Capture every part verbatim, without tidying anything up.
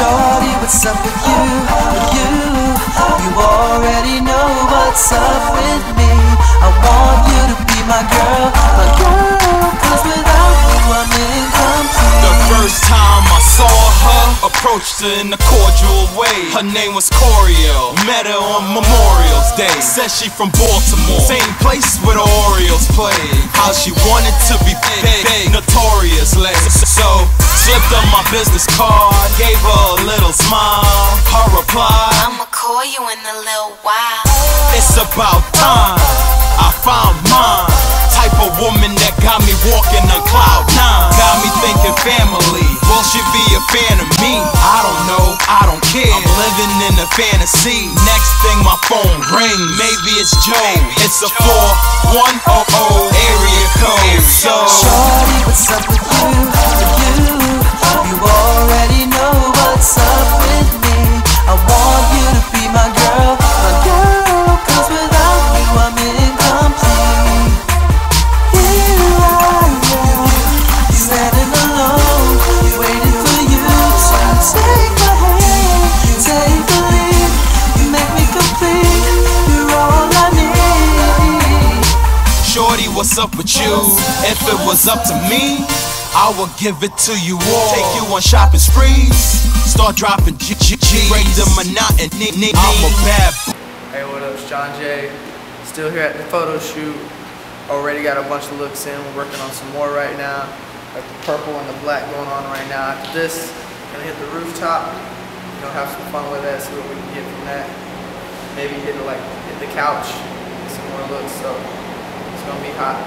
Shorty, what's up with you, with you? You already know what's up with me. I want you to be my girl, my girl, cause without you I'm incomplete. The first time I saw her, approached her in a cordial way. Her name was Coriel, met her on Memorial's Day. Said she from Baltimore, same place where the Orioles play. How she wanted to be big, big, notorious lady. So slipped on my business card, gave her a little smile. Her reply, I'ma call you in a little while. it's about time I found mine. Type of woman that got me walking on cloud nine. Got me thinking family, will she be a fan of me? I don't know, I don't care, I'm living in a fantasy. Next thing my phone rings, maybe it's Joe. It's a four one oh oh area code. So Shorty, what's up with you, with you? You already know what's up with me. I want you to be my girl, my girl, cause without you I'm incomplete. Here I am, standing alone, waiting for you to take my hand, take the lead. You make me complete, you're all I need. Shorty, what's up with you? If it was up to me, I would give it to you all. Take you on shopping sprees, start dropping G G G, break the monotony. I'm a bad boy. Hey, what up, it's John Jay. Still here at the photo shoot. Already got a bunch of looks in. We're working on some more right now. Got the purple and the black going on right now. After this, gonna hit the rooftop. You know, have some fun with that. See what we can get from that. Maybe hit the, like hit the couch. Get some more looks. So it's gonna be hot.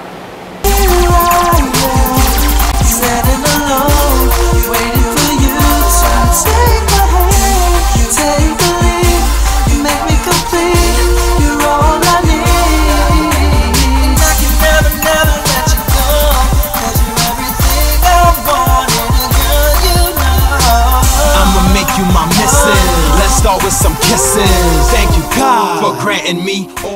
Standing alone, waiting for you to take my hand, take the lead. You make me complete, you're all I need. I can never, never let you go, cause you're everything I wanted, and girl, you know I'ma make you my missus. Let's start with some kisses. Thank you, God, for granting me all